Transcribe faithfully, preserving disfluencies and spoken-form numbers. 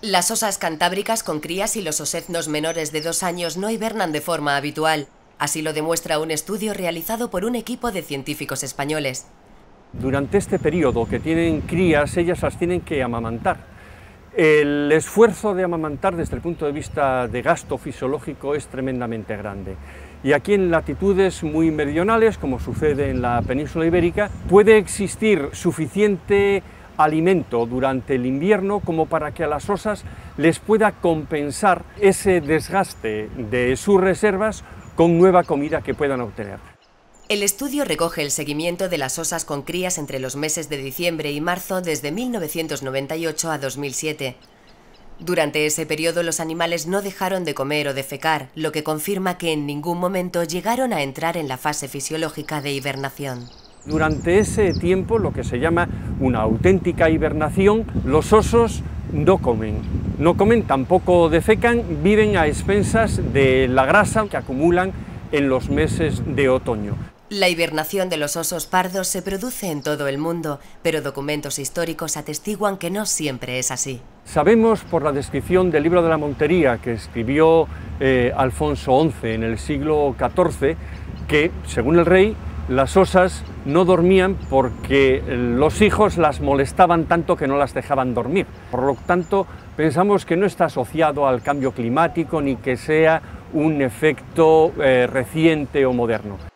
Las osas cantábricas con crías y los osetnos menores de dos años no hibernan de forma habitual. Así lo demuestra un estudio realizado por un equipo de científicos españoles. Durante este periodo que tienen crías, ellas las tienen que amamantar. El esfuerzo de amamantar desde el punto de vista de gasto fisiológico es tremendamente grande. Y aquí en latitudes muy meridionales, como sucede en la península ibérica, puede existir suficiente alimento durante el invierno como para que a las osas les pueda compensar ese desgaste de sus reservas con nueva comida que puedan obtener. El estudio recoge el seguimiento de las osas con crías entre los meses de diciembre y marzo desde mil novecientos noventa y ocho a dos mil siete. Durante ese periodo los animales no dejaron de comer o defecar, lo que confirma que en ningún momento llegaron a entrar en la fase fisiológica de hibernación. Durante ese tiempo, lo que se llama una auténtica hibernación, los osos no comen. No comen, tampoco defecan, viven a expensas de la grasa que acumulan en los meses de otoño. La hibernación de los osos pardos se produce en todo el mundo, pero documentos históricos atestiguan que no siempre es así. Sabemos por la descripción del libro de la Montería que escribió eh, Alfonso once en el siglo catorce, que, según el rey, las osas no dormían porque los hijos las molestaban tanto que no las dejaban dormir. Por lo tanto, pensamos que no está asociado al cambio climático ni que sea un efecto eh, reciente o moderno.